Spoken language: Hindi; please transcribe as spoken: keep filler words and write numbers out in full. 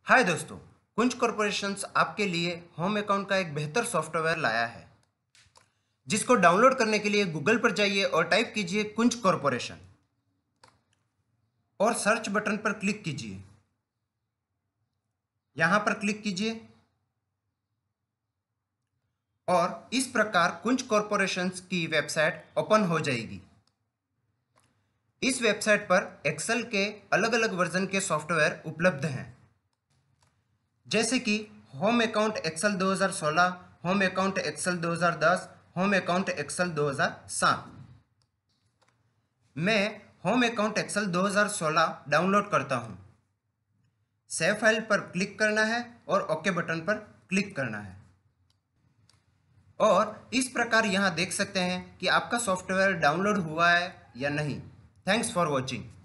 हाय दोस्तों, कुंज कॉर्पोरेशंस आपके लिए होम अकाउंट का एक बेहतर सॉफ्टवेयर लाया है, जिसको डाउनलोड करने के लिए गूगल पर जाइए और टाइप कीजिए कुंज कॉर्पोरेशन और सर्च बटन पर क्लिक कीजिए। यहां पर क्लिक कीजिए और इस प्रकार कुंज कॉर्पोरेशंस की वेबसाइट ओपन हो जाएगी। इस वेबसाइट पर एक्सेल के अलग अलग वर्जन के सॉफ्टवेयर उपलब्ध हैं, जैसे कि होम अकाउंट एक्सेल दो हज़ार सोलह, होम अकाउंट एक्सेल दो हज़ार दस, होम अकाउंट एक्सेल दो हज़ार सात। मैं होम अकाउंट एक्सेल दो हज़ार सोलह डाउनलोड करता हूं। सेव फाइल पर क्लिक करना है और ओके बटन पर क्लिक करना है और इस प्रकार यहां देख सकते हैं कि आपका सॉफ्टवेयर डाउनलोड हुआ है या नहीं। Thanks for watching.